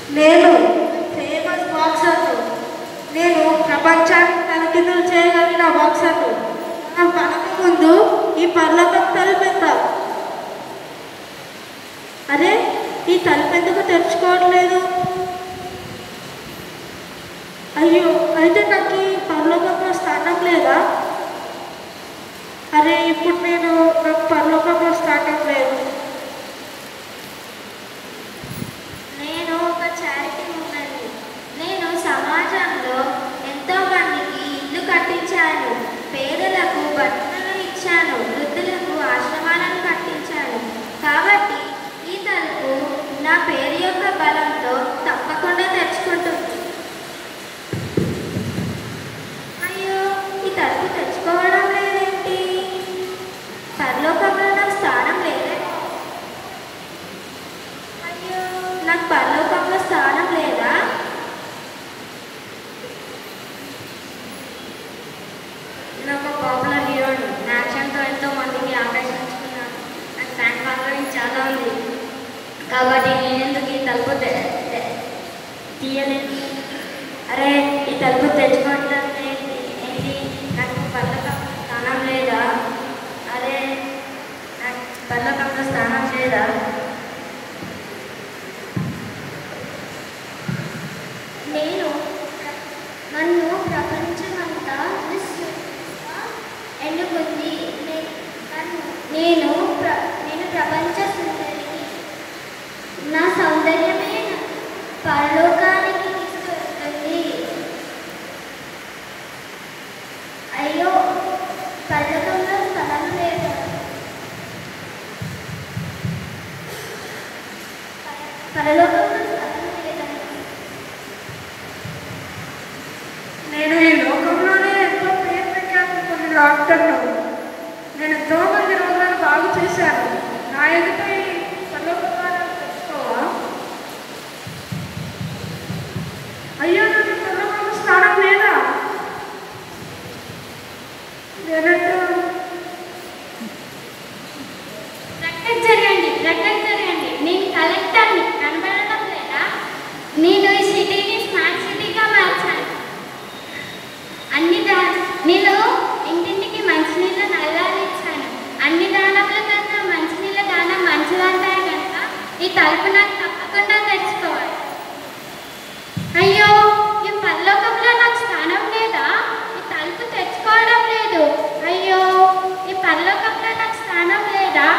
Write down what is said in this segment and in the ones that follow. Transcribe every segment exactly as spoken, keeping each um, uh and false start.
నేను ఫేమస్ బాక్సర్ను. నేను ప్రపంచాన్ని తలకిందులు చేయగలిగిన బాక్సర్ను. నా పడక ముందు ఈ పర్లోకం తలుపెంత. అరే, ఈ తలుపెందుకు తెరుచుకోవట్లేదు? అయ్యో, అయితే నాకు ఈ పరలోకంలో స్థానం లేదా? అరే, ఇప్పుడు నేను నాకు పరలోకంలో స్థానం లేదు. నేను ఒక చారిటీ ఉన్నది. నేను సమాజంలో ఎంతో మందికి ఇల్లు కట్టించాను, పేదలకు బట్టలు ఇచ్చాను, వృద్ధులకు ఆశ్రమాలను కట్టించాను. కాబట్టి ఈ తలుపు నా పేరు యొక్క బలంతో తప్పకుండా తెరుచుకుంటుంది. అయ్యో, ఈ తలుపు తెచ్చుకోవడం లేదేంటి? పరలోకంలో నాకు స్థానం లేదే? అయ్యో, నాకు పరలోకంలో స్థానం లేదా? నేను ఒక పాపులర్ హీరోని. నా యాక్షన్తో ఎంతో మందికి ఆకర్షించుకున్నాను. నాకు ఫ్యాన్ ఫాలోయింగ్ చాలా ఉంది. కాబట్టి నేను ఎందుకు ఈ తలుపు తీయలేదు? అరే, ఈ తలుపు తెచ్చుకోవడం ఏంటి? ఏంటి నాకు పర్లోకంలో స్థానం లేదా? అరే, నాకు పర్లోకంలో స్థానం లేదా? నేను నన్ను ప్రపంచమంతా ఎన్నుకుంది. నేను ప్ర నేను ప్రపంచ సుందరిని. నా సౌందర్యమే పరలోకానికి తీసుకెళ్తుంది. అయ్యో, పరలోకంలో స్థలం లేదు. పరలోకంలో స్థలం లేదండి. నేను ఈ లోకంలోనే ఎంతో పేరు ప్రఖ్యాతులు పొందిన డాక్టర్ను. నేను ఎంతో మంది రోగులను బాగు చేశాను. నా ఎదుట ఈ పరలోకాలను తెచ్చుకోవా? అయ్యో, నాకు పరలోకంలో స్థానం లేదా? నేనంటూ ప్రక్కకు జరగండి, ప్రక్కకు జరగండి. నేను కలెక్టర్ని, కనబడడం లేదా? నేను ఈ సిటీని స్మార్ట్ సిటీగా మార్చాను. అన్ని దా నేను ఇంటింటికి మంచినీళ్ళ నల్లాలు ఇచ్చాను. అన్ని దానముల కన్నా మంచినీళ్ళ దానం మంచిదంటారు కనుక ఈ తలుపు నాకు తప్పకుండా తెచ్చుకోవాలి. అయ్యో, ఈ పరలోకంలో నాకు స్థానం లేదా? ఈ తలుపు తెచ్చుకోవడం లేదు. అయ్యో, ఈ పరలోకంలో నాకు స్థానం లేదా?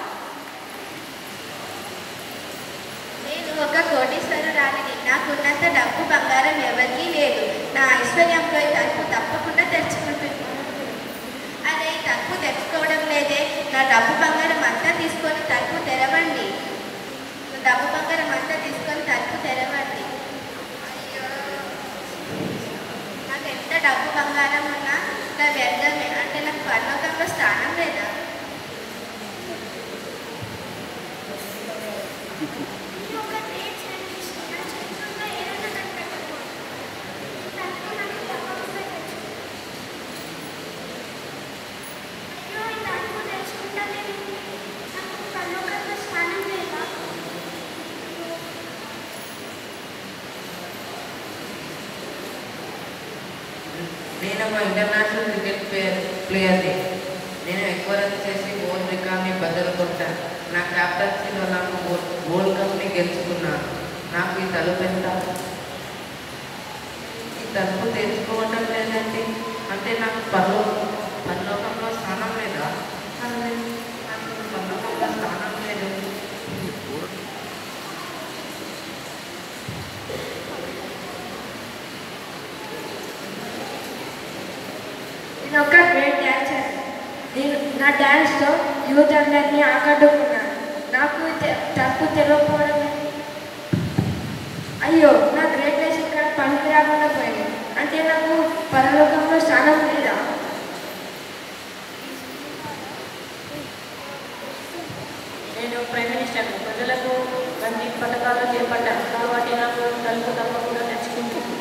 నేను ఒక కోటీశ్వరురాలిని. నాకున్నంత డబ్బు బంగారం ఎవరికీ లేదు. నా ఐశ్వర్యంలో ఈ తలుపు తప్పకుండా తెరుచుకుంటుంది. అదే ఈ తలుపు తెచ్చుకోవడం లేదే? నా డబ్బు బంగారం అంతా తీసుకొని తలుపు తెరవండి. డబ్బు బంగారం అంతా తీసుకొని తలుపు తెరవండి. అయ్యో, నాకు ఎంత డబ్బు బంగారం ఉన్నా నా వ్యర్థమే. అంటే నాకు పరలోకంలో స్థానం లేదా? నేను ఒక ఇంటర్నేషనల్ క్రికెట్ ప్లేయర్ ప్లేయర్ని. నేను ఎక్కువ రన్ చేసి వరల్డ్ రికార్డ్ని బదులుకుంటాను. నా క్యాప్టెన్సీలో నాకు వరల్డ్ కప్ని గెలుచుకున్నాను. నాకు ఈ తలుపు ఎంత? ఈ తలుపు తెచ్చుకోవటం లేదండి. అంటే నాకు పరలో పరలోకంలో స్థానం లేదా? నాకు పరలోకంలో స్థానం లేదు. నేను ఒక గ్రేట్ డ్యాన్సర్. నేను నా డ్యాన్స్తో యూత్ అందరినీ ఆకట్టుకున్నాను. నాకు తప్పు తెలియకపోవడం అయ్యో, నా గ్రేట్నెస్ ఇక్కడ పనికి రాకుండా పోయింది. అంటే నాకు పరలోకంలో స్థానం లేదా? నేను ప్రైమ్ మినిస్టర్. ప్రజలకు అన్ని పథకాలు చేపట్టాను. కాబట్టి నాకు తలుపు తప్పకుండా తెచ్చుకుంటుంది.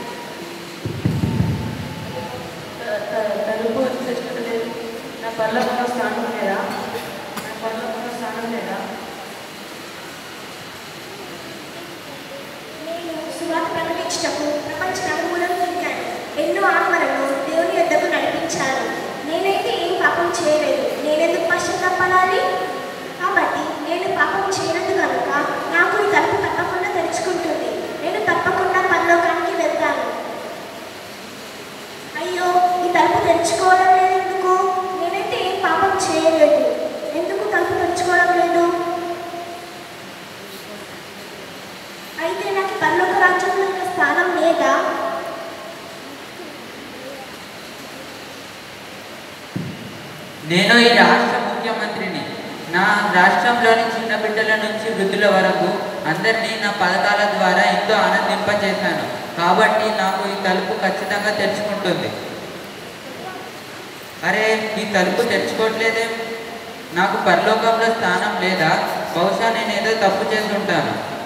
తలుపు తెచ్చుకోలేదు. నా పరలోకంలో స్థానం లేదా? నా పరలోకంలో స్థానం లేదా? నేను సువార్త ప్రకటించుటకు ప్రపంచ నలుమూలలు తిరిగాను. ఎన్నో ఆత్మలను దేవుని యొద్దకు నడిపించాను. నేనైతే ఏం పాపం చేయలేదు. నేనెందుకు పశ్చాత్తాపడాలి? కాబట్టి నేను పాపం చేయలేదు కనుక నాకు ఈ తలుపు తప్పకుండా తెరుచుకుంటుంది. నేను తప్పకుండా పరలోకానికి వెళ్తాను. అయ్యో, ఈ తలుపు తెరుచుకోవడం లేదు ఎందుకు? నేనైతే ఏం పాపం చేయలేదు. ఎందుకు తలుపు తెరుచుకోవడం లేదు? అయితే నాకు పరలోక రాజ్యంలో ఇంకా స్థానం లేదా? నేను ఈ రాష్ట్ర ముఖ్యమంత్రిని. నా రాష్ట్రంలోని చిన్న బిడ్డల నుంచి వృద్ధుల వరకు అందరినీ నా పథకాల ద్వారా ఎంతో ఆనందింపచేశాను. కాబట్టి నాకు ఈ తలుపు ఖచ్చితంగా తెరుచుకుంటుంది. అరే, ఈ తలుపు తెరుచుకోవట్లేదే. నాకు పరలోకంలో స్థానం లేదా? బహుశా నేనేదో తప్పు చేసి ఉంటాను.